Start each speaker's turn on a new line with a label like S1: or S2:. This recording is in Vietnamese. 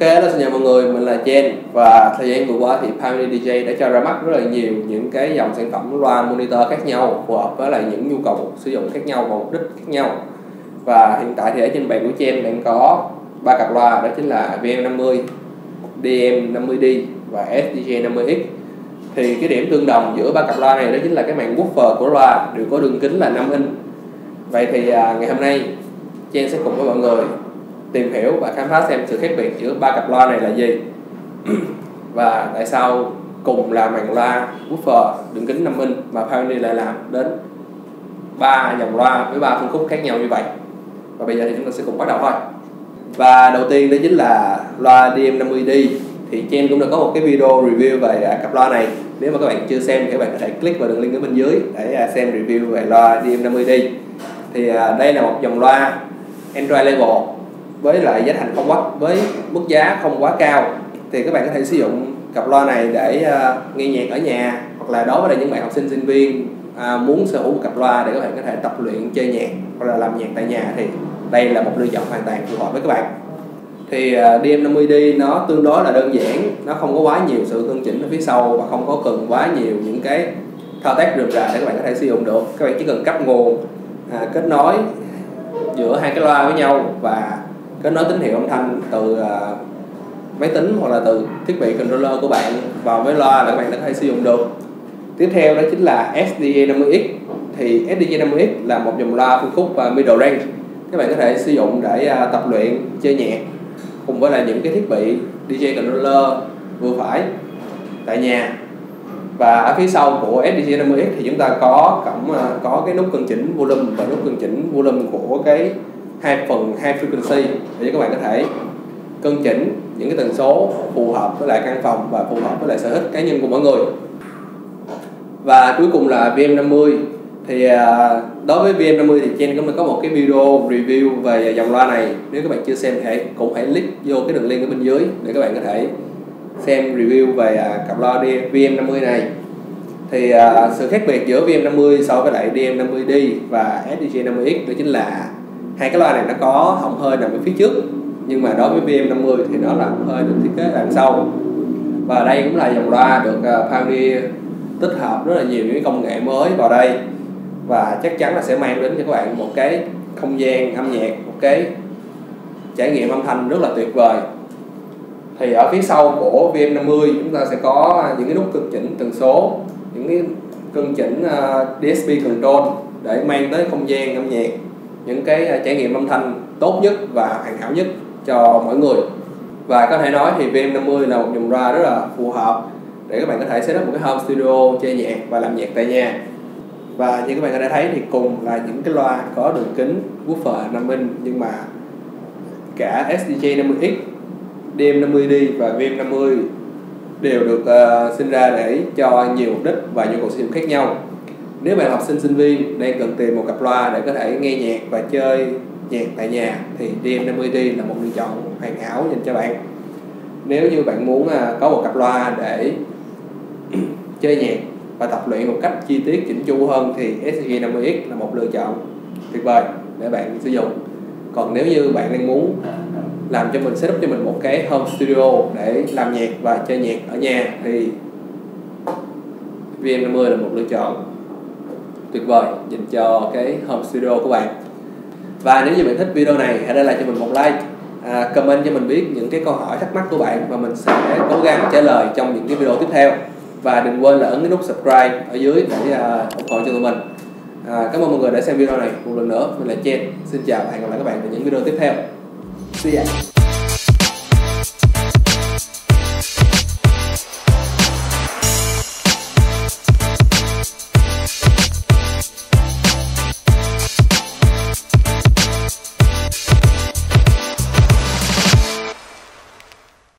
S1: Hello, xin chào mọi người, mình là Chen. Và thời gian vừa qua thì Pioneer DJ đã cho ra mắt rất là nhiều những cái dòng sản phẩm loa monitor khác nhau, phù hợp với lại những nhu cầu sử dụng khác nhau và mục đích khác nhau. Và hiện tại thì ở trên bàn của Chen đang có 3 cặp loa, đó chính là VM50, DM50D và SDJ50X. Thì cái điểm tương đồng giữa 3 cặp loa này đó chính là cái màn woofer của loa đều có đường kính là 5 inch. Vậy thì ngày hôm nay Chen sẽ cùng với mọi người tìm hiểu và khám phá xem sự khác biệt giữa 3 cặp loa này là gì và tại sao cùng là màn loa woofer đường kính 5 inch mà Pioneer lại làm đến 3 dòng loa với 3 phân khúc khác nhau như vậy. Và bây giờ thì chúng ta sẽ cùng bắt đầu thôi. Và đầu tiên đó chính là loa DM50D. Thì Chen cũng đã có một cái video review về cặp loa này. Nếu mà các bạn chưa xem thì các bạn có thể click vào đường link ở bên dưới để xem review về loa DM50D. Thì đây là một dòng loa Android level với lại giá thành không quá, với mức giá không quá cao. Thì các bạn có thể sử dụng cặp loa này để nghe nhạc ở nhà, hoặc là đối với những bạn học sinh sinh viên muốn sở hữu một cặp loa để các bạn có thể tập luyện chơi nhạc hoặc là làm nhạc tại nhà thì đây là một lựa chọn hoàn toàn phù hợp với các bạn. Thì DM50D nó tương đối là đơn giản, nó không có quá nhiều sự tương chỉnh ở phía sau và không có cần quá nhiều những cái thao tác rườm rà để các bạn có thể sử dụng được. Các bạn chỉ cần cáp nguồn, kết nối giữa hai cái loa với nhau và kết nối tín hiệu âm thanh từ máy tính hoặc là từ thiết bị controller của bạn vào với loa là các bạn đã có thể sử dụng được. Tiếp theo đó chính là SDJ50X. Thì SDJ50X là một dòng loa phân khúc middle range. Các bạn có thể sử dụng để tập luyện, chơi nhạc cùng với lại những cái thiết bị DJ controller vừa phải tại nhà. Và ở phía sau của SDJ50X thì chúng ta có cái nút cân chỉnh volume và nút cân chỉnh volume của cái hai frequency để các bạn có thể cân chỉnh những cái tần số phù hợp với lại căn phòng và phù hợp với lại sở thích cá nhân của mỗi người. Và cuối cùng là VM50. Thì đối với VM50 thì Chen cũng đã có một cái video review về dòng loa này. Nếu các bạn chưa xem thì cũng hãy click vô cái đường link ở bên dưới để các bạn có thể xem review về cặp loa VM50 này. Thì sự khác biệt giữa VM50 so với lại DM50D và SDJ50X đó chính là hai cái loa này nó có họng hơi nằm ở phía trước, nhưng mà đối với VM50 thì nó là họng hơi được thiết kế đằng sau. Và đây cũng là dòng loa được Pioneer tích hợp rất là nhiều những công nghệ mới vào đây, và chắc chắn là sẽ mang đến cho các bạn một cái không gian âm nhạc, một cái trải nghiệm âm thanh rất là tuyệt vời. Thì ở phía sau của VM50 chúng ta sẽ có những cái nút cân chỉnh tần số, những cái cân chỉnh DSP control để mang tới không gian âm nhạc, những cái trải nghiệm âm thanh tốt nhất và hoàn hảo nhất cho mỗi người. Và có thể nói thì VM50 là một dòng loa rất là phù hợp để các bạn có thể set up một cái home studio chơi nhạc và làm nhạc tại nhà. Và như các bạn có thể thấy thì cùng là những cái loa có đường kính woofer 5 inch, nhưng mà cả SDJ50X, DM50D và VM50 đều được sinh ra để cho nhiều mục đích và nhu cầu sử dụng khác nhau. Nếu bạn học sinh sinh viên đang cần tìm một cặp loa để có thể nghe nhạc và chơi nhạc tại nhà thì DM50D là một lựa chọn hoàn hảo dành cho bạn. Nếu như bạn muốn có một cặp loa để chơi nhạc và tập luyện một cách chi tiết chỉnh chu hơn thì SDJ50X là một lựa chọn tuyệt vời để bạn sử dụng. Còn nếu như bạn đang muốn làm cho mình, setup cho mình một cái home studio để làm nhạc và chơi nhạc ở nhà thì VM50 là một lựa chọn tuyệt vời dành cho cái home studio của bạn. Và nếu như bạn thích video này, hãy để lại cho mình một like, comment cho mình biết những cái câu hỏi thắc mắc của bạn và mình sẽ cố gắng trả lời trong những cái video tiếp theo. Và đừng quên là ấn cái nút subscribe ở dưới để ủng hộ cho tụi mình. Cảm ơn mọi người đã xem video này một lần nữa. Mình là Chen. Xin chào và hẹn gặp lại các bạn ở những video tiếp theo. See ya.